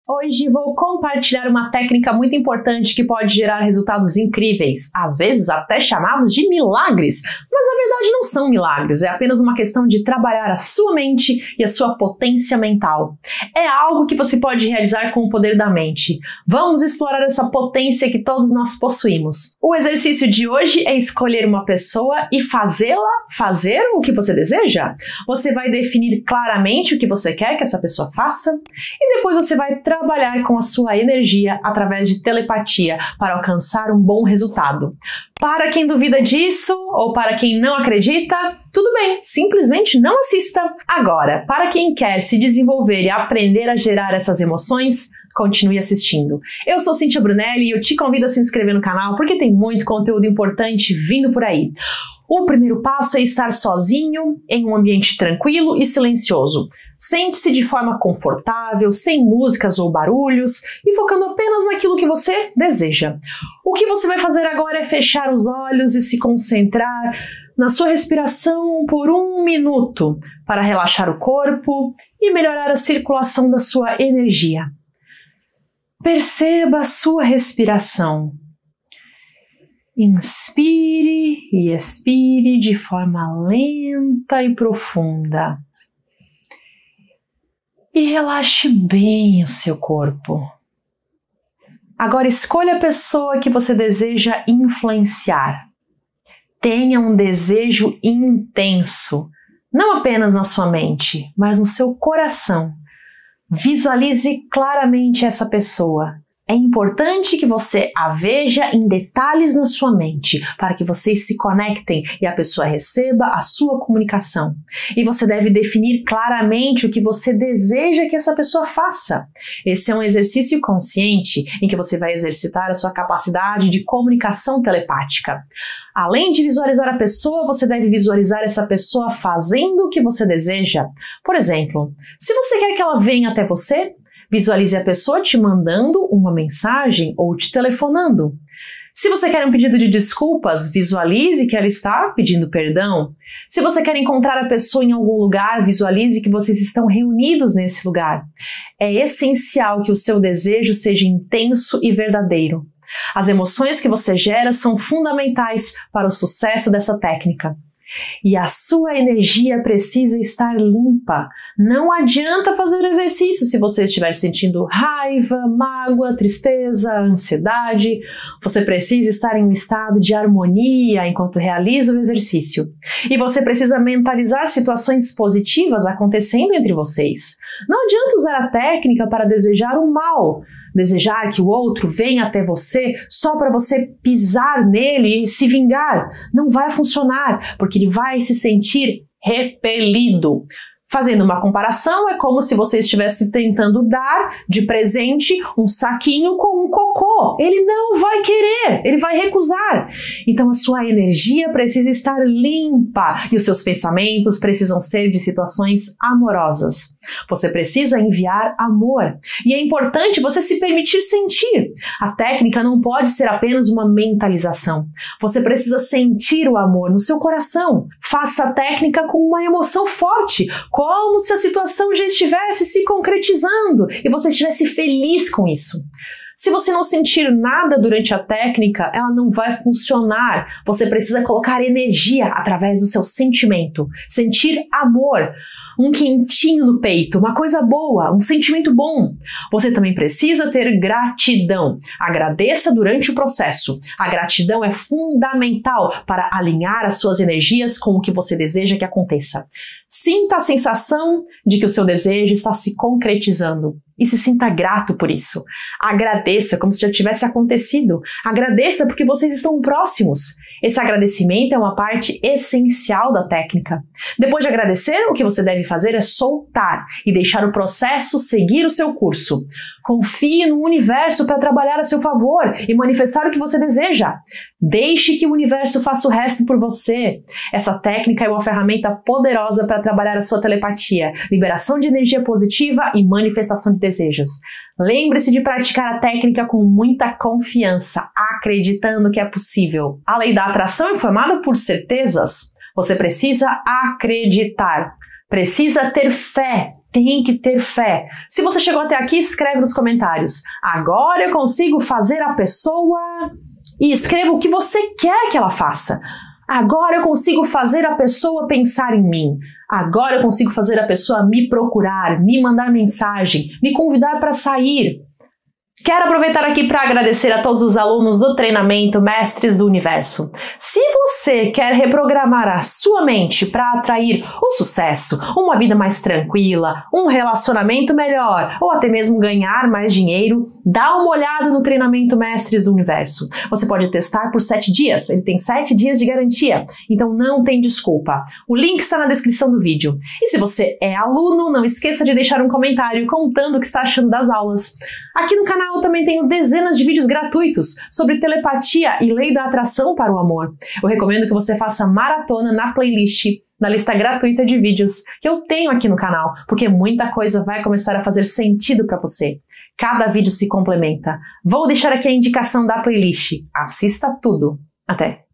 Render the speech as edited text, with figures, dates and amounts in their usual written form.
Hoje vou compartilhar uma técnica muito importante que pode gerar resultados incríveis, às vezes até chamados de milagres, mas na verdade não são milagres, é apenas uma questão de trabalhar a sua mente e a sua potência mental. É algo que você pode realizar com o poder da mente. Vamos explorar essa potência que todos nós possuímos. O exercício de hoje é escolher uma pessoa e fazê-la fazer o que você deseja. Você vai definir claramente o que você quer que essa pessoa faça e depois você vai trabalhar com a sua energia através de telepatia para alcançar um bom resultado. Para quem duvida disso ou para quem não acredita, tudo bem, simplesmente não assista. Agora, para quem quer se desenvolver e aprender a gerar essas emoções, continue assistindo. Eu sou Cíntia Brunelli e eu te convido a se inscrever no canal porque tem muito conteúdo importante vindo por aí. O primeiro passo é estar sozinho, em um ambiente tranquilo e silencioso. Sente-se de forma confortável, sem músicas ou barulhos e focando apenas naquilo que você deseja. O que você vai fazer agora é fechar os olhos e se concentrar na sua respiração por 1 minuto para relaxar o corpo e melhorar a circulação da sua energia. Perceba a sua respiração. Inspire e expire de forma lenta e profunda. E relaxe bem o seu corpo. Agora escolha a pessoa que você deseja influenciar. Tenha um desejo intenso, não apenas na sua mente, mas no seu coração. Visualize claramente essa pessoa. É importante que você a veja em detalhes na sua mente, para que vocês se conectem e a pessoa receba a sua comunicação. E você deve definir claramente o que você deseja que essa pessoa faça. Esse é um exercício consciente em que você vai exercitar a sua capacidade de comunicação telepática. Além de visualizar a pessoa, você deve visualizar essa pessoa fazendo o que você deseja. Por exemplo, se você quer que ela venha até você, visualize a pessoa te mandando uma mensagem ou te telefonando. Se você quer um pedido de desculpas, visualize que ela está pedindo perdão. Se você quer encontrar a pessoa em algum lugar, visualize que vocês estão reunidos nesse lugar. É essencial que o seu desejo seja intenso e verdadeiro. As emoções que você gera são fundamentais para o sucesso dessa técnica. E a sua energia precisa estar limpa. Não adianta fazer o exercício se você estiver sentindo raiva, mágoa, tristeza, ansiedade. Você precisa estar em um estado de harmonia enquanto realiza o exercício. E você precisa mentalizar situações positivas acontecendo entre vocês. Não adianta usar a técnica para desejar o mal. Desejar que o outro venha até você só para você pisar nele e se vingar. Não vai funcionar, porque ele vai se sentir repelido. Fazendo uma comparação, é como se você estivesse tentando dar de presente um saquinho com um cocô. Ele não vai querer, ele vai recusar. Então a sua energia precisa estar limpa e os seus pensamentos precisam ser de situações amorosas. Você precisa enviar amor. E é importante você se permitir sentir. A técnica não pode ser apenas uma mentalização. Você precisa sentir o amor no seu coração. Faça a técnica com uma emoção forte, como se a situação já estivesse se concretizando e você estivesse feliz com isso. Se você não sentir nada durante a técnica, ela não vai funcionar. Você precisa colocar energia através do seu sentimento. Sentir amor, um quentinho no peito, uma coisa boa, um sentimento bom. Você também precisa ter gratidão. Agradeça durante o processo. A gratidão é fundamental para alinhar as suas energias com o que você deseja que aconteça. Sinta a sensação de que o seu desejo está se concretizando e se sinta grato por isso. Agradeça como se já tivesse acontecido. Agradeça porque vocês estão próximos. Esse agradecimento é uma parte essencial da técnica. Depois de agradecer, o que você deve fazer é soltar e deixar o processo seguir o seu curso. Confie no universo para trabalhar a seu favor e manifestar o que você deseja. Deixe que o universo faça o resto por você. Essa técnica é uma ferramenta poderosa para trabalhar a sua telepatia, liberação de energia positiva e manifestação de desejos. Lembre-se de praticar a técnica com muita confiança, acreditando que é possível. A lei da atração é formada por certezas. Você precisa acreditar. Precisa ter fé tem que ter fé. Se você chegou até aqui, escreve nos comentários. Agora eu consigo fazer a pessoa... E escreva o que você quer que ela faça. Agora eu consigo fazer a pessoa pensar em mim. Agora eu consigo fazer a pessoa me procurar, me mandar mensagem, me convidar para sair. Quero aproveitar aqui para agradecer a todos os alunos do treinamento Mestres do Universo. Se você quer reprogramar a sua mente para atrair o sucesso, uma vida mais tranquila, um relacionamento melhor ou até mesmo ganhar mais dinheiro, dá uma olhada no treinamento Mestres do Universo. Você pode testar por 7 dias, ele tem 7 dias de garantia, então não tem desculpa. O link está na descrição do vídeo. E se você é aluno, não esqueça de deixar um comentário contando o que está achando das aulas. Aqui no canal eu também tenho dezenas de vídeos gratuitos sobre telepatia e lei da atração para o amor. Eu recomendo que você faça maratona na playlist, na lista gratuita de vídeos que eu tenho aqui no canal, porque muita coisa vai começar a fazer sentido para você. Cada vídeo se complementa. Vou deixar aqui a indicação da playlist. Assista tudo. Até!